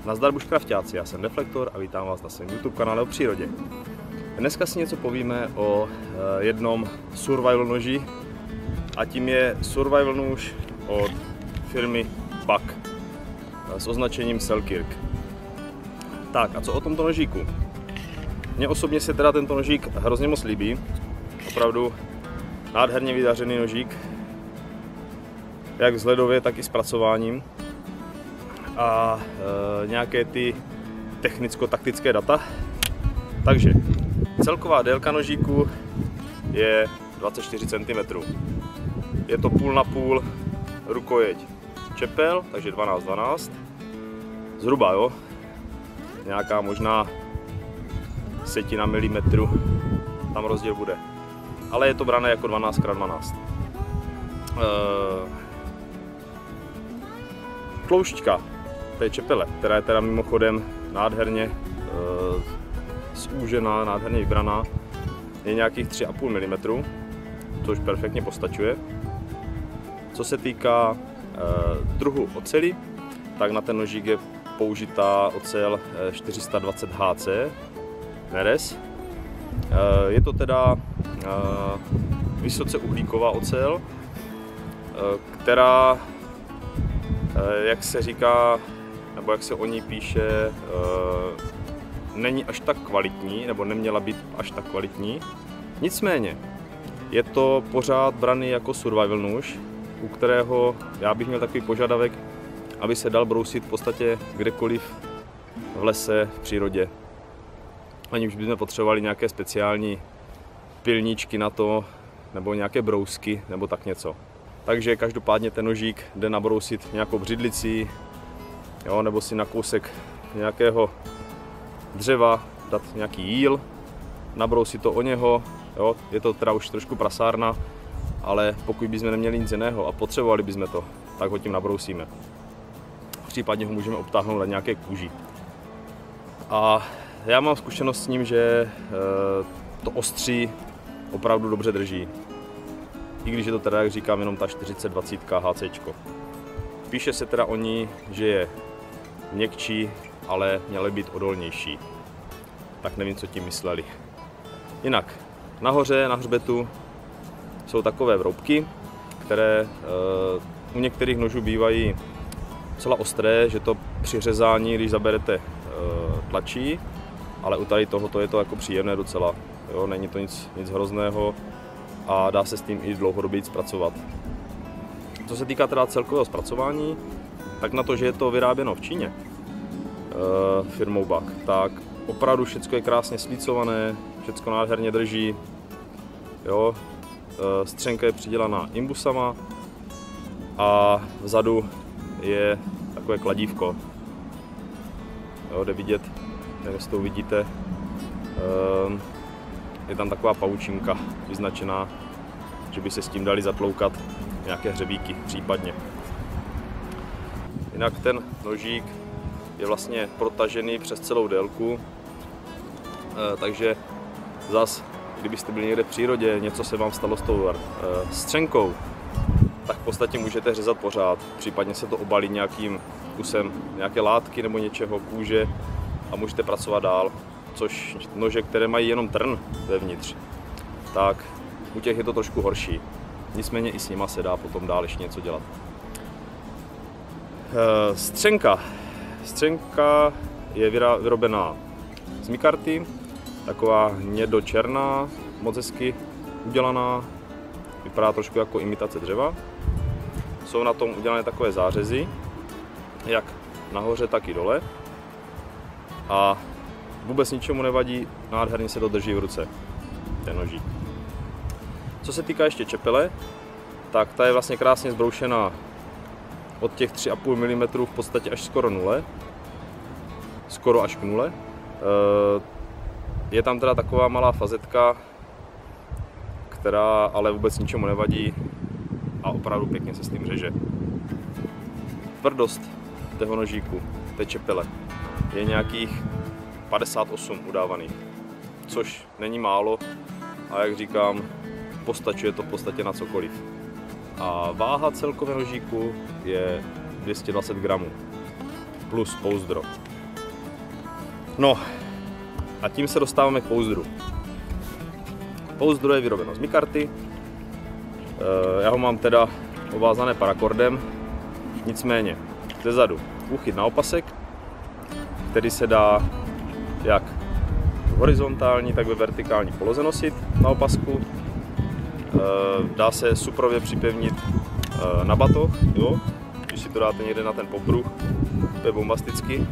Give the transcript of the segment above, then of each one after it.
Nazdar bushcraftáci, já jsem Deflektor a vítám vás na svém YouTube kanále o přírodě. Dneska si něco povíme o jednom survival noži a tím je survival nůž od firmy Buck s označením Selkirk. Tak a co o tomto nožíku? Mně osobně se teda tento nožík hrozně moc líbí. Opravdu nádherně vydařený nožík, jak vzhledově, tak i zpracováním. A nějaké ty technicko-taktické data. Takže celková délka nožíku je 24 cm. Je to půl na půl rukojeť čepel, takže 12-12. Zhruba, jo. Nějaká možná setina milimetru tam rozdíl bude. Ale je to brané jako 12x12. Tloušťka té čepele, která je teda mimochodem nádherně zúžená, nádherně vybraná, je nějakých 3,5 mm, což perfektně postačuje. Co se týká druhu oceli, tak na ten nožík je použitá ocel 420 HC Neres. Je to teda vysoce uhlíková ocel, která, jak se říká, nebo jak se o ní píše, není až tak kvalitní, nebo neměla být až tak kvalitní. Nicméně je to pořád braný jako survival nůž, u kterého já bych měl takový požadavek, aby se dal brousit v podstatě kdekoliv v lese, v přírodě. Aniž bychom potřebovali nějaké speciální pilníčky na to, nebo nějaké brousky, nebo tak něco. Takže každopádně ten nožík jde nabrousit nějakou břidlicí, jo, nebo si na kousek nějakého dřeva dát nějaký jíl, nabrousit to o něho, jo. Je to teda už trošku prasárna, ale pokud bychom neměli nic jiného a potřebovali bychom to, tak ho tím nabrousíme. Případně ho můžeme obtáhnout na nějaké kůži. A já mám zkušenost s ním, že to ostří opravdu dobře drží. I když je to teda, jak říkám, jenom ta 40-20 HC. Píše se teda o ní, že je měkčí, ale měly být odolnější. Tak nevím, co tím mysleli. Jinak, nahoře, na hřbetu jsou takové vroubky, které u některých nožů bývají docela ostré, že to při řezání, když zaberete, tlačí, ale u tady tohoto je to jako příjemné docela. Jo, není to nic hrozného a dá se s tím i dlouhodobě zpracovat. Co se týká teda celkového zpracování, tak na to, že je to vyráběno v Číně firmou Buck, tak opravdu všechno je krásně slícované, všechno nádherně drží. Jo, střenka je přidělaná imbusama a vzadu je takové kladívko. Jo, jde vidět, jak to uvidíte, je tam taková pavučinka vyznačená, že by se s tím dali zatloukat nějaké hřebíky případně. Jinak ten nožík je vlastně protažený přes celou délku, takže zas, kdybyste byli někde v přírodě, něco se vám stalo s tou střenkou, tak v podstatě můžete řezat pořád, případně se to obalí nějakým kusem nějaké látky nebo něčeho, kůže a můžete pracovat dál. Což nože, které mají jenom trn vevnitř, tak u těch je to trošku horší. Nicméně i s nima se dá potom dál ještě něco dělat. Střenka. Střenka je vyrobená z mikarty, taková hnědočerná, moc hezky udělaná, vypadá trošku jako imitace dřeva. Jsou na tom udělané takové zářezy, jak nahoře, tak i dole. A vůbec ničemu nevadí, nádherně se to drží v ruce, ten nožík. Co se týká ještě čepele, tak ta je vlastně krásně zbroušená od těch 3,5 mm v podstatě až skoro nule. Skoro až k nule. Je tam teda taková malá fazetka, která ale vůbec ničemu nevadí a opravdu pěkně se s tím řeže. Tvrdost toho nožíku, té čepele, je nějakých 58 udávaných, což není málo a jak říkám, postačuje to v podstatě na cokoliv. A váha celkového nožíku je 220 gramů plus pouzdro. No a tím se dostáváme k pouzdru. Pouzdro je vyrobeno z mikarty. Já ho mám teda ovázané parakordem, nicméně zezadu úchyt na opasek, který se dá jak v horizontální, tak ve vertikální poloze nosit na opasku. Dá se suprově připevnit na batoh, jo? Když si to dáte někde na ten popruh, to je bombasticky.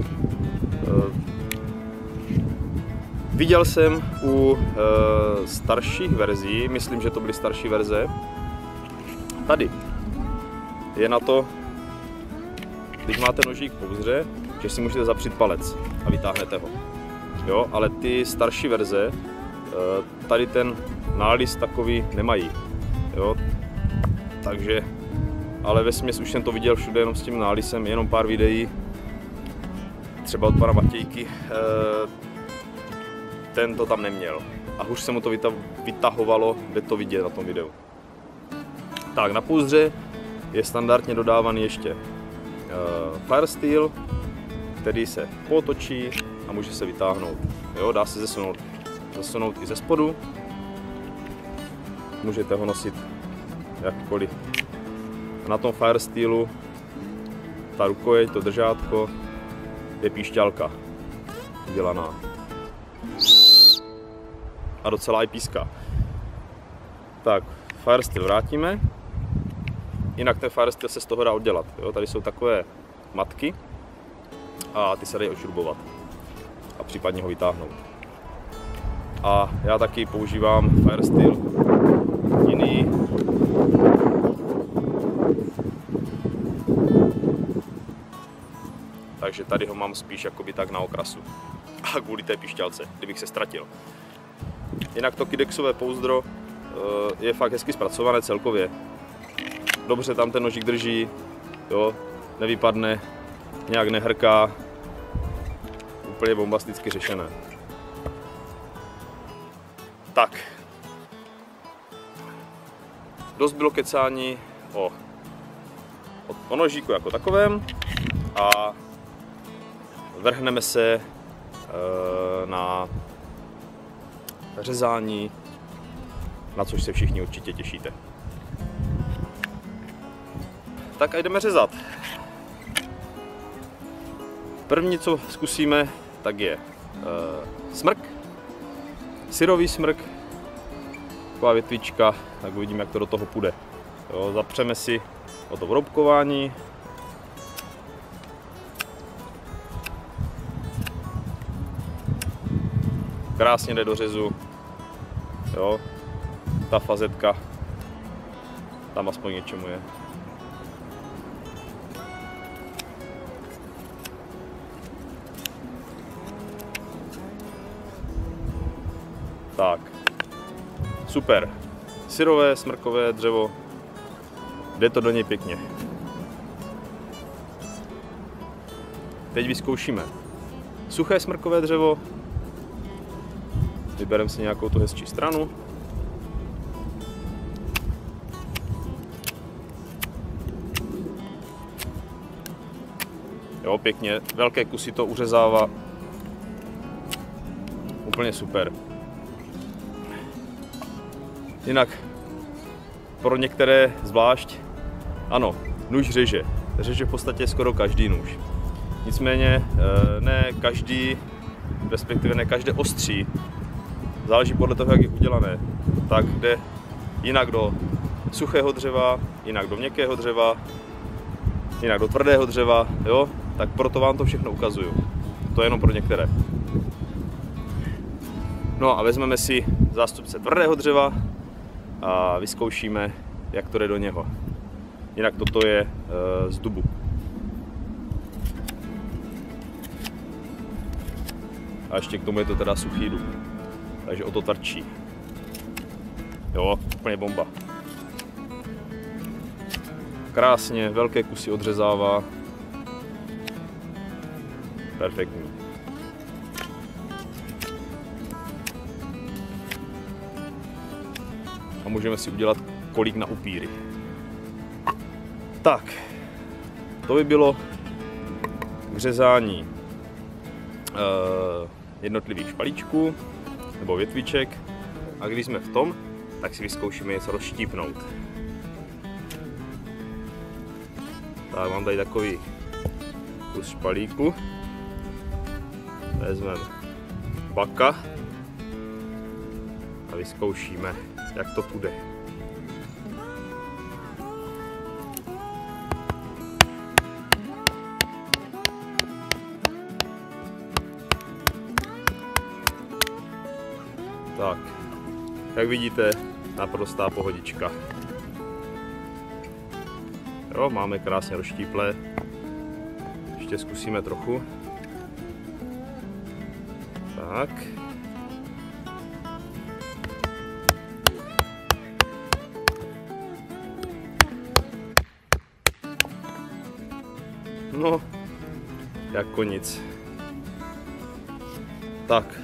Viděl jsem u starších verzí, myslím, že to byly starší verze, tady je na to, když máte nožík v pouzdře, že si můžete zapřít palec a vytáhnete ho. Jo, ale ty starší verze tady ten nális takový nemají. Jo, takže, ale vesměs už jsem to viděl všude jenom s tím nálisem, jenom pár videí, třeba od pana Matějky, ten to tam neměl. A hůř se mu to vytahovalo, jde to vidět na tom videu. Tak, na pouzdře je standardně dodávaný ještě Firesteel, který se potočí a může se vytáhnout. Jo, dá se zasunout i ze spodu. Můžete ho nosit jakkoliv. Na tom Firesteelu ta rukojeť, to držátko, je píšťalka udělaná. A docela i píská. Tak, Firesteel vrátíme. Jinak ten Firesteel se z toho dá oddělat. Jo? Tady jsou takové matky a ty se dají odšrubovat a případně ho vytáhnout. A já taky používám Firesteel jiný. Takže tady ho mám spíš jakoby tak na okrasu. A kvůli té píšťalce, kdybych se ztratil. Jinak to Kidexové pouzdro je fakt hezky zpracované celkově. Dobře tam ten nožík drží, jo, nevypadne, nějak nehrká. Úplně bombasticky řešené. Tak. Dost bylo kecání o nožíku jako takovém a vrhneme se na řezání, na což se všichni určitě těšíte. Tak a jdeme řezat. První, co zkusíme, tak je smrk, syrový smrk, taková větvička, tak uvidíme, jak to do toho půjde. Jo, zapřeme si o to vroubkování. Krásně jde do řezu, jo, ta fazetka tam aspoň něčemu je. Tak, super, syrové, smrkové dřevo, jde to do něj pěkně. Teď vyzkoušíme suché smrkové dřevo, vybereme si nějakou tu hezčí stranu. Jo, pěkně, velké kusy to uřezává, úplně super. Jinak pro některé zvlášť, ano, nůž řeže. Řeže v podstatě skoro každý nůž. Nicméně ne každý, respektive ne každé ostří, záleží podle toho, jak je udělané, tak jde jinak do suchého dřeva, jinak do měkkého dřeva, jinak do tvrdého dřeva, jo? Tak proto vám to všechno ukazuju. To je jenom pro některé. No a vezmeme si zástupce tvrdého dřeva a vyzkoušíme, jak to jde do něho. Jinak toto je z dubu. A ještě k tomu je to teda suchý dub. Takže o to tvrdší. Jo, úplně bomba. Krásně, velké kusy odřezává. Perfektní. A můžeme si udělat kolík na upíry. Tak, to by bylo k řezání jednotlivých špalíčků nebo větviček, a když jsme v tom, tak si vyzkoušíme něco rozštípnout. Tak mám tady takový kus špalíku, vezmeme baka a vyzkoušíme, jak to půjde. Tak, jak vidíte, naprostá pohodička. Jo, máme krásně rozštíplé. Ještě zkusíme trochu. Tak. No, jako nic. Tak.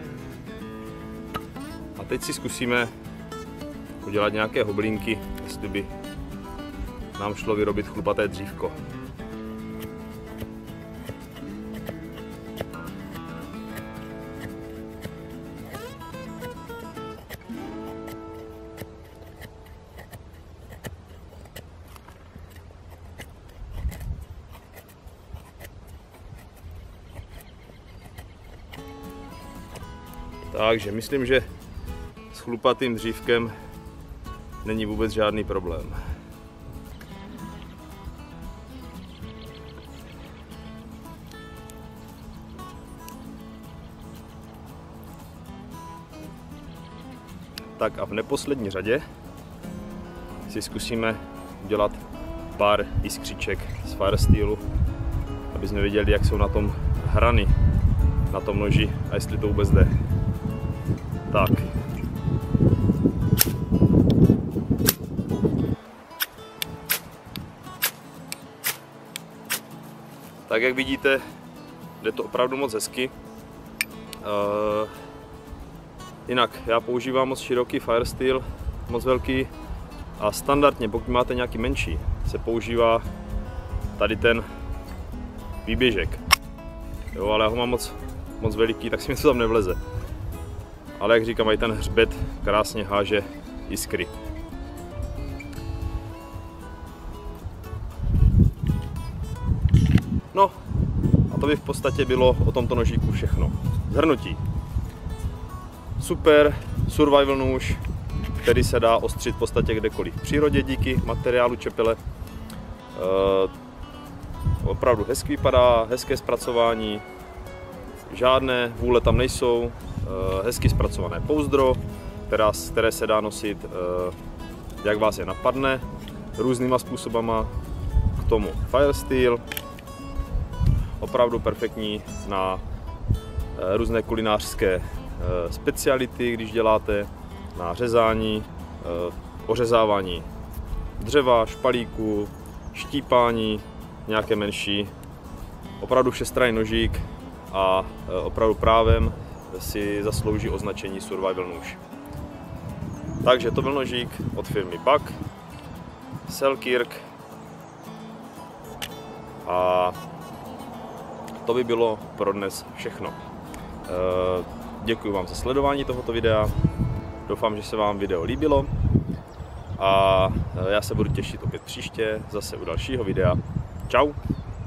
A teď si zkusíme udělat nějaké hoblínky, jestli by nám šlo vyrobit chlupaté dřívko. Takže myslím, že s chlupatým dřívkem není vůbec žádný problém. Tak a v neposlední řadě si zkusíme udělat pár jiskřiček z Firestylu, aby jsme viděli, jak jsou na tom hrany na tom noži a jestli to vůbec jde. Tak. Tak jak vidíte, jde to opravdu moc hezky. Jinak já používám moc široký Firesteel, moc velký, a standardně, pokud máte nějaký menší, se používá tady ten výběžek. Jo, ale já ho mám moc veliký, tak si mi to tam nevleze. Ale jak říkám, i ten hřbet krásně háže jiskry. No a to by v podstatě bylo o tomto nožíku všechno. Shrnutí. Super survival nůž, který se dá ostřit v podstatě kdekoliv v přírodě díky materiálu čepele. Opravdu hezky vypadá, hezké zpracování, žádné vůle tam nejsou, hezky zpracované pouzdro, které se dá nosit, jak vás je napadne, různýma způsobama, k tomu Firesteel, opravdu perfektní na různé kulinářské speciality, když děláte, na řezání, ořezávání dřeva, špalíků, štípání, nějaké menší, opravdu všestranný nožík a opravdu právem si zaslouží označení survival nůž. Takže to byl nožík od firmy Buck, Selkirk, a to by bylo pro dnes všechno. Děkuji vám za sledování tohoto videa, doufám, že se vám video líbilo a já se budu těšit opět příště zase u dalšího videa. Čau!